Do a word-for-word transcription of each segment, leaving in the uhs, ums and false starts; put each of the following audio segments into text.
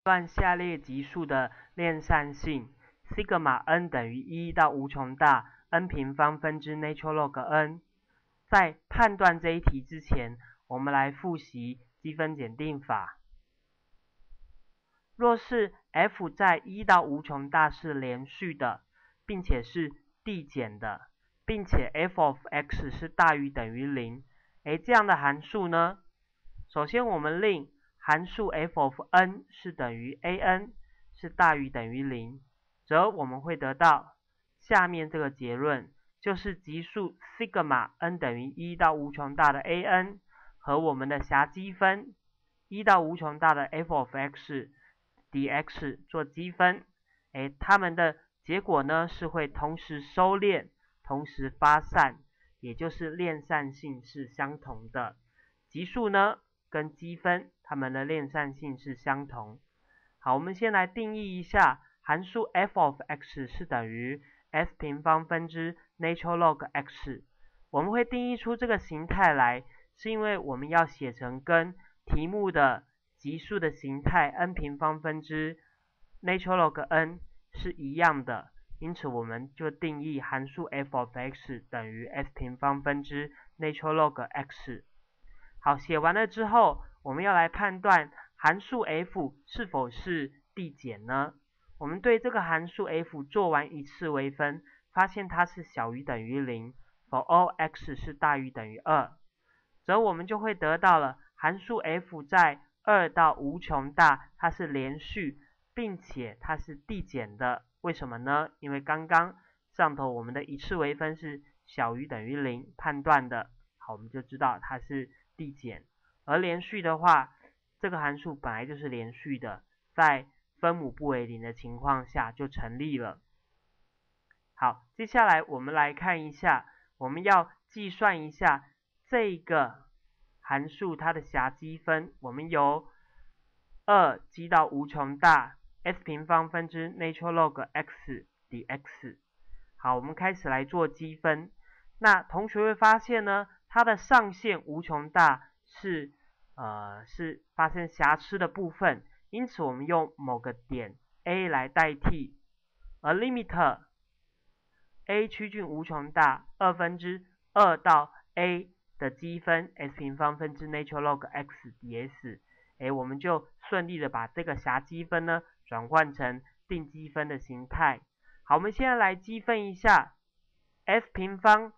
断下列级数的链散性 sigma n 等于一到无穷大 n 平方分之 natural log n。在判断这一题之前，我们来复习积分检定法。若是 f 在一到无穷大是连续的，并且是递减的，并且 f of x 是大于等于零，诶，这样的函数呢，首先我们令函数 f of n 是等于 an 是大于等于零，则我们会得到下面这个结论，就是级数 sigma n 等于一到无穷大的 an 和我们的狭积分一到无穷大的 f of x dx 做积分，诶，它们的结果呢是会同时收敛，同时发散，也就是链散性是相同的。级数呢跟积分它们的链散性是相同。好，我们先来定义一下，函数 f of x 是等于 s 平方分之 natural log x。我们会定义出这个形态来，是因为我们要写成跟题目的级数的形态 n 平方分之 natural log n 是一样的，因此我们就定义函数 f of x 等于 s 平方分之 natural log x。好，写完了之后，我们要来判断函数 f 是否是递减呢？我们对这个函数 f 做完一次微分，发现它是小于等于零 ，for all x 是大于等于二，则我们就会得到了函数 f 在二到无穷大，它是连续，并且它是递减的。为什么呢？因为刚刚上头我们的一次微分是小于等于零判断的，好，我们就知道它是递减。而连续的话，这个函数本来就是连续的，在分母不为零的情况下就成立了。好，接下来我们来看一下，我们要计算一下这个函数它的狭积分，我们由二积到无穷大 s 平方分之 natural log x dx。好，我们开始来做积分。那同学会发现呢，它的上限无穷大是呃是发生瑕疵的部分，因此我们用某个点 A 来代替，而 limit A 趋近无穷大二分之二到 A 的积分 s 平方分之 natural log x ds， 诶，我们就顺利的把这个狭积分呢转换成定积分的形态。好，我们现在来积分一下 s 平方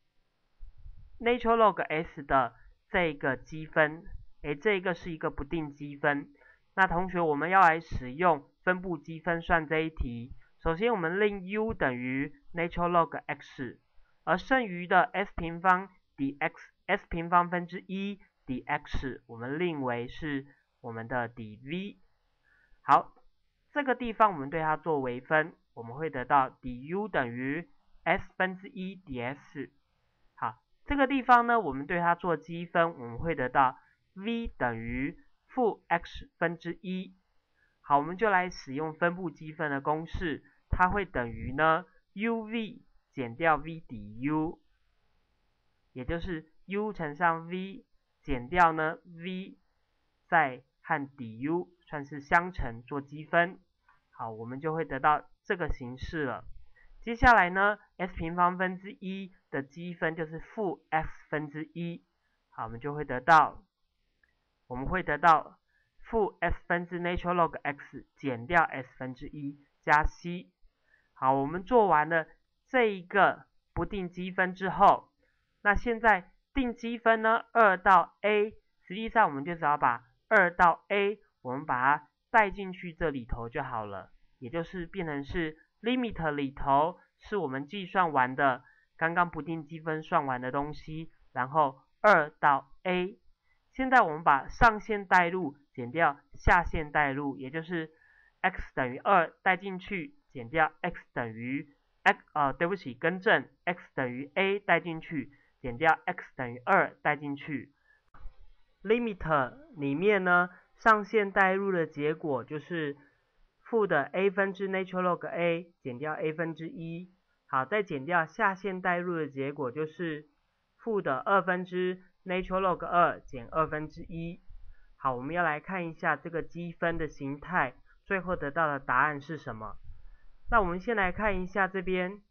natural log s 的这个积分，诶，这个是一个不定积分。那同学我们要来使用分布积分算这一题，首先我们令 u 等于 natural log x， 而剩余的 s 平方 dx s 平方分之一 dx 我们令为是我们的 dv。 好，这个地方我们对它做微分，我们会得到 du 等于 s 分之一 ds。 好，这个地方呢我们对它做积分，我们会得到 v 等于负 x 分之一。好，我们就来使用分布积分的公式，它会等于呢 uv 减掉 v du， 也就是 u 乘上 v 减掉呢 v 再和 du 算是相乘做积分。好，我们就会得到这个形式了。接下来呢 s 平方分之一的积分就是负 x 分之一。好，我们就会得到我们会得到负 s 分之 natural log x 减掉 s 分之一加 c。 好，我们做完了这一个不定积分之后，那现在定积分呢二到 a， 实际上我们就只要把二到 a 我们把它带进去这里头就好了，也就是变成是 limit 里头是我们计算完的刚刚不定积分算完的东西，然后二到 a。 现在我们把上限带入减掉下限带入，也就是 x 等于二带进去减掉 x 等于 x 呃对不起更正 x 等于 a 带进去减掉 x 等于二带进去。 limit 里面呢上限带入的结果就是负的 a 分之 natural log a 减掉 a 分之一。好，再减掉下限带入的结果就是负的二分之 natural log 二减二分之一。 好，我们要来看一下这个积分的形态，最后得到的答案是什么？那我们先来看一下这边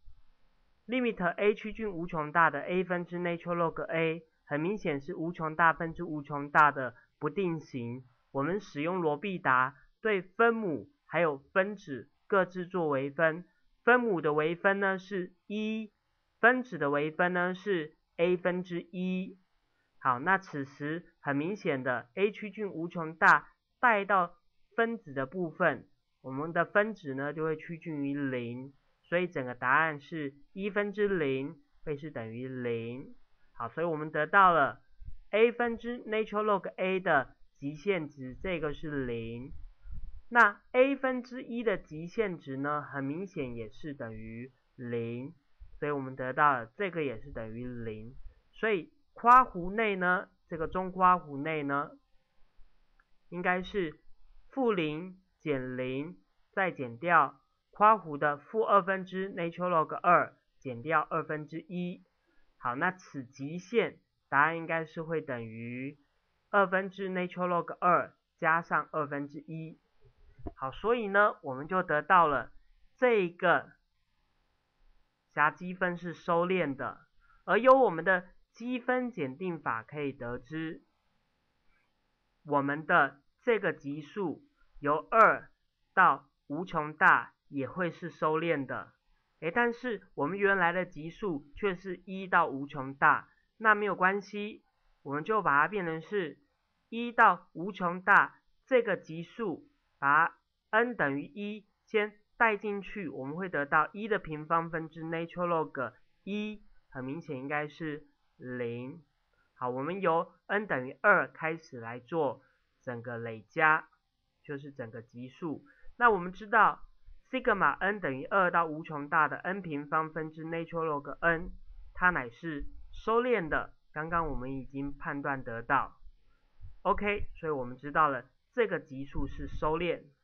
limit a 趋近无穷大的 a 分之 natural log a， 很明显是无穷大分之无穷大的不定型。我们使用罗必达对分母还有分子各自做微分，分母的微分呢是一，分子的微分呢是 a 分之一。好，那此时很明显的 a 趋近无穷大带到分子的部分，我们的分子呢就会趋近于零，所以整个答案是一分之零会是等于零。好，所以我们得到了 a 分之 natural log a 的极限值，这个是零。那 a 分之一的极限值呢，很明显也是等于零，所以我们得到了这个也是等于零。所以括弧内呢，这个中括弧内呢，应该是负零减零，再减掉括弧的负二分之 natural log 二减掉二分之一。好，那此极限答案应该是会等于二分之 natural log 二加上二分之一。好，所以呢，我们就得到了这个狭积分是收敛的，而由我们的积分检定法可以得知，我们的这个级数由二到无穷大也会是收敛的。诶，但是我们原来的级数却是一到无穷大，那没有关系，我们就把它变成是一到无穷大这个级数，把 n 等于一先带进去，我们会得到一的平方分之 natural log 一，很明显应该是零。好，我们由 n 等于二开始来做整个累加，就是整个级数。那我们知道 sigma n 等于二到无穷大的 n 平方分之 natural log n， 它乃是收敛的，刚刚我们已经判断得到。OK， 所以我们知道了这个级数是收敛。